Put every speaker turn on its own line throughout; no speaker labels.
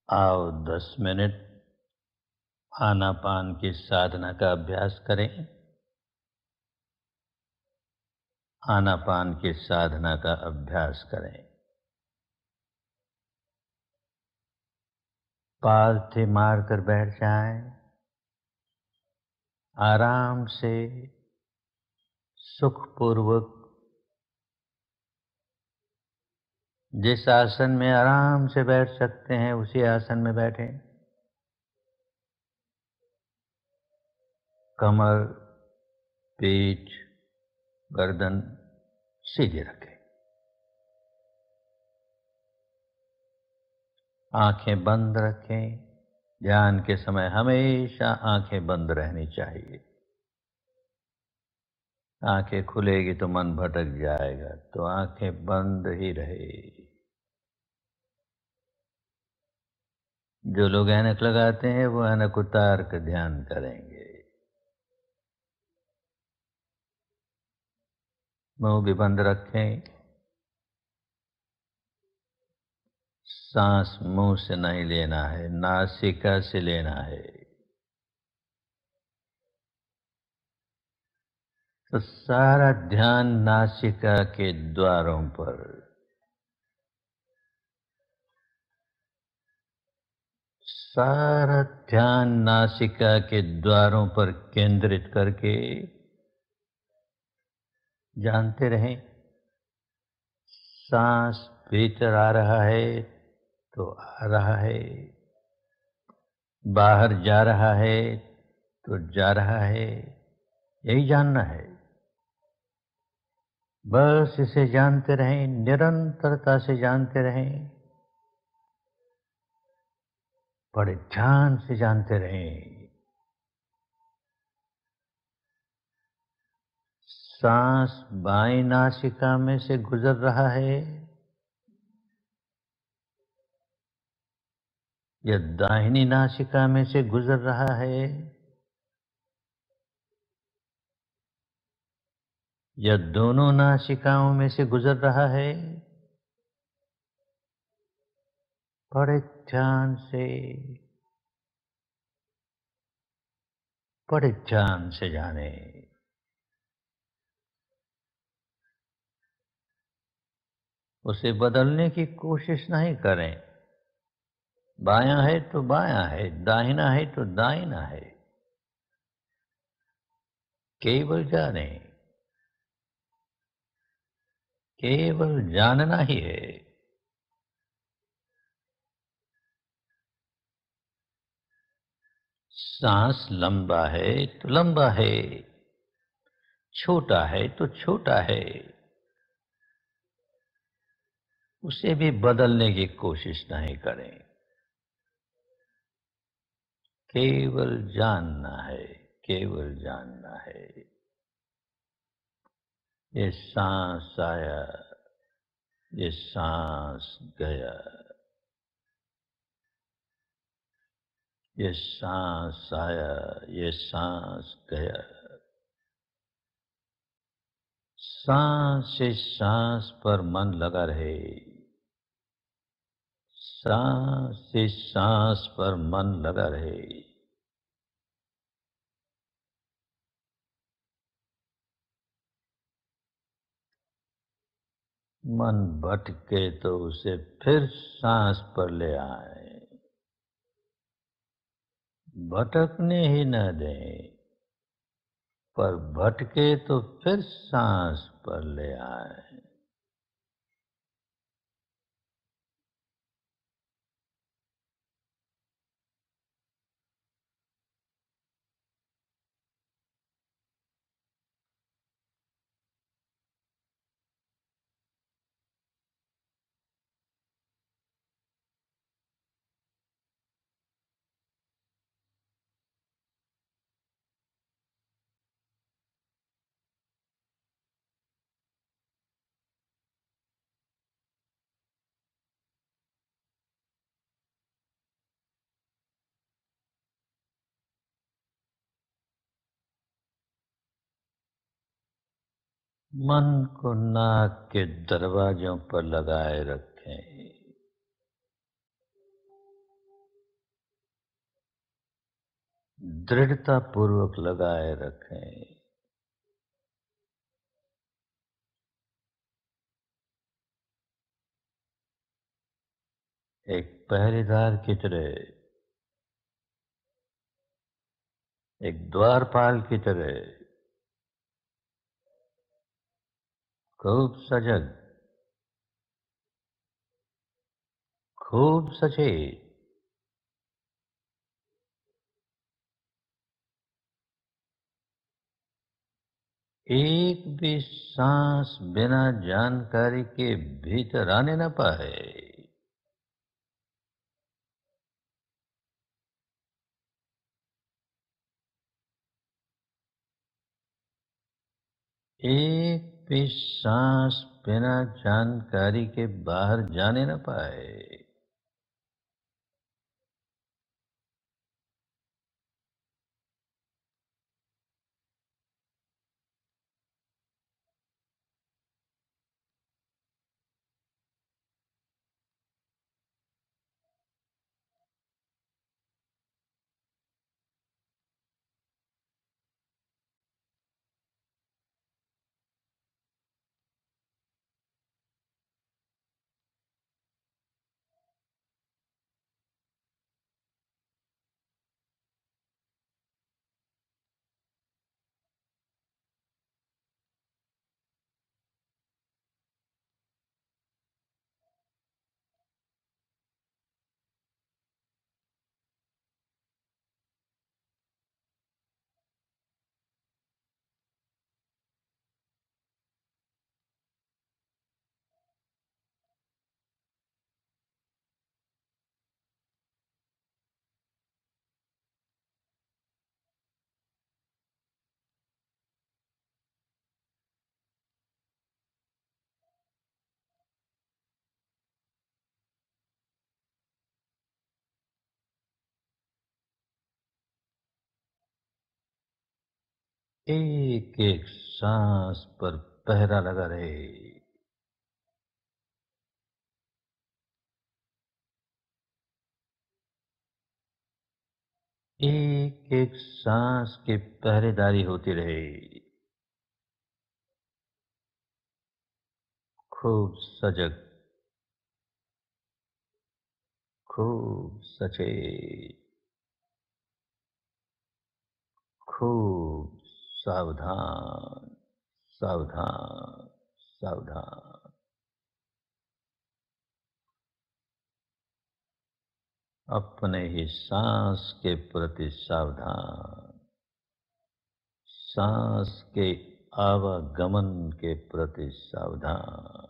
आओ 10 मिनट आनापान की साधना का अभ्यास करें। आनापान की साधना का अभ्यास करें। पालथी मारकर बैठ जाएं। आराम से सुखपूर्वक जिस आसन में आराम से बैठ सकते हैं उसी आसन में बैठें। कमर, पीठ, गर्दन सीधे रखें। आंखें बंद रखें। ध्यान के समय हमेशा आंखें बंद रहनी चाहिए। आंखें खुलेगी तो मन भटक जाएगा, तो आंखें बंद ही रहे। जो लोग ऐनक लगाते हैं वो ऐनक उतार कर ध्यान करेंगे। मुंह भी बंद रखें। सांस मुंह से नहीं लेना है, नासिका से लेना है। तो सारा ध्यान नासिका के द्वारों पर, सारा ध्यान नासिका के द्वारों पर केंद्रित करके जानते रहें। सांस भीतर आ रहा है तो आ रहा है, बाहर जा रहा है तो जा रहा है, यही जानना है। बस इसे जानते रहें, निरंतरता से जानते रहें, बड़े ध्यान से जानते रहें। सांस बाईं नासिका में से गुजर रहा है या दाहिनी नासिका में से गुजर रहा है, या दोनों नासिकाओं में से गुजर रहा है, बड़े ध्यान से, बड़े ध्यान से जाने। उसे बदलने की कोशिश नहीं करें। बायां है तो बायां है, दाहिना है तो दाहिना है, केवल जाने, केवल जानना ही है। सांस लंबा है तो लंबा है, छोटा है तो छोटा है, उसे भी बदलने की कोशिश नहीं करें। केवल जानना है, केवल जानना है। ये सांस आया, ये सांस गया, ये सांस आया, ये सांस गया। सांस से सांस पर मन लगा रहे, सांस से सांस पर मन लगा रहे। मन भटके तो उसे फिर सांस पर ले आए, भटकने ही न दें, पर भटके तो फिर सांस पर ले आए। मन को नाक के दरवाजों पर लगाए रखें। दृढ़ता पूर्वक लगाए रखें। एक पहरेदार की तरह, एक द्वारपाल की तरह खूब सजग, खूब सचेत, एक भी सांस बिना जानकारी के भीतर आने न पाए। एक भी सांस बिना जानकारी के बाहर जाने न पाए। एक एक सांस पर पहरा लगा रहे। एक एक सांस की पहरेदारी होती रहे। खूब सजग, खूब सचेत, खूब सावधान, सावधान, सावधान। अपने ही सांस के प्रति सावधान, सांस के आवागमन के प्रति सावधान।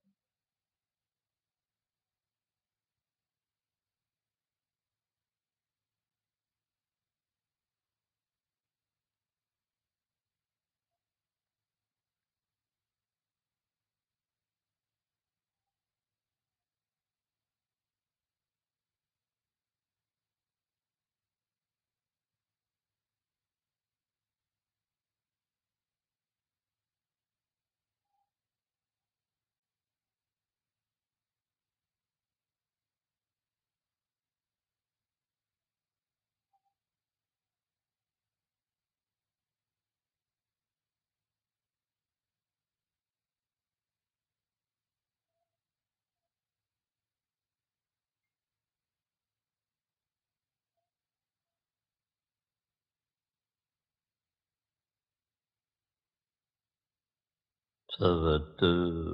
Savatu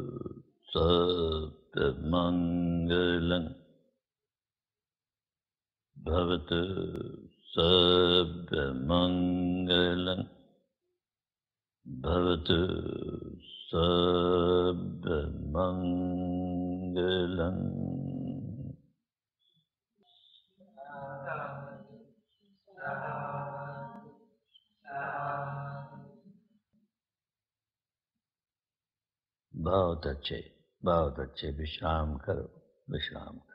Sabdamangalam Bhavatu Sabdamangalam Bhavatu Sabdamangalam. बहुत अच्छे, बहुत अच्छे। विश्राम करो, विश्राम करो।